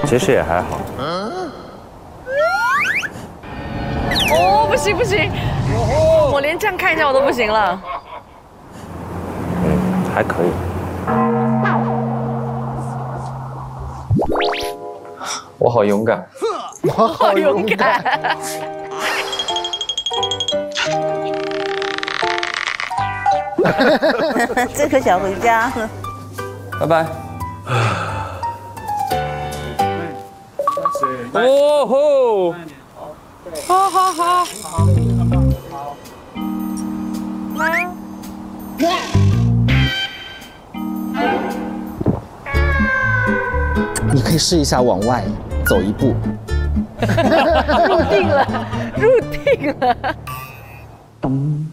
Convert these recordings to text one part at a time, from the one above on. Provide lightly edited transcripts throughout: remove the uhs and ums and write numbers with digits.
其实也还好。 哦，不行不行，我连这样看一下我都不行了。 还可以。 我好勇敢， 我好勇敢。 这个想回家。 拜拜。 哦吼！ 好好好。 你可以试一下往外走一步。 入定了，入定了。 咚。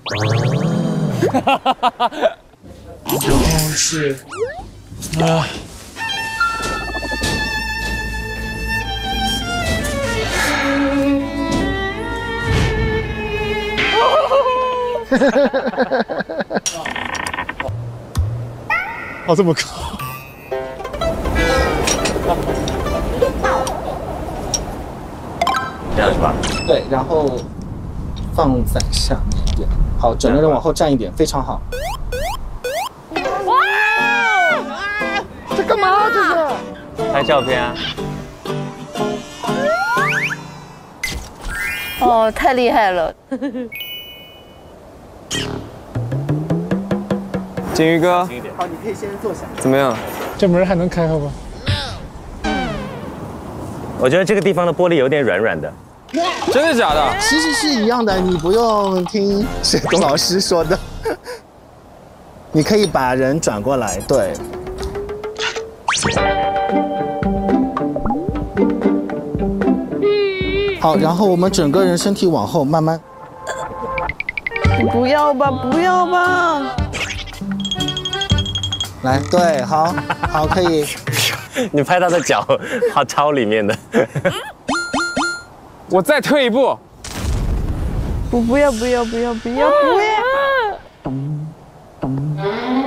是啊。哦，这么高。 这样是吧？ 对，然后放在下面一点。好，整个人往后站一点，非常好。 哇！ 这干嘛？这是？ 拍照片啊。 哦，太厉害了。 金鱼哥， 好，你可以先坐下。 怎么样？ 这门还能开开吗？ 我觉得这个地方的玻璃有点软软的。 真的假的？ 其实是一样的，你不用听水东老师说的。你可以把人转过来，对。好，然后我们整个人身体往后慢慢。 不要吧，不要吧。 来，对，好，好，可以。 你拍他的脚，好超里面的。 我再退一步。 不要。咚咚。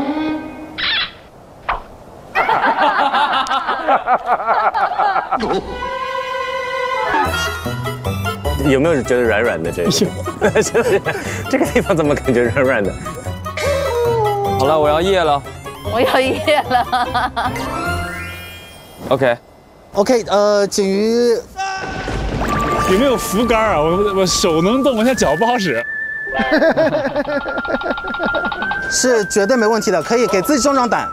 有没有觉得软软的？这个，这个地方怎么感觉软软的？ 好了，我要夜了。 我要夜了。 OK， 景瑜， 有没有扶杆啊？我手能动，我现在脚不好使。 是绝对没问题的，可以给自己壮壮胆。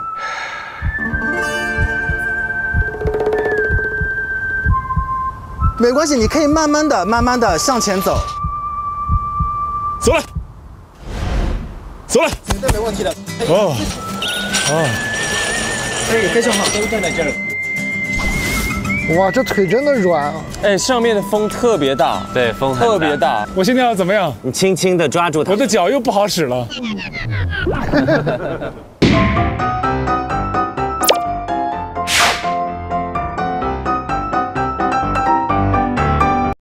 没关系，你可以慢慢的向前走。 走了，走了， 绝对没问题的。 哦， 可以，非常好，都站在这儿。 哇，这腿真的软啊！ 哎，上面的风特别大， 对，风很特别大。 我现在要怎么样？ 你轻轻的抓住它。 我的脚又不好使了。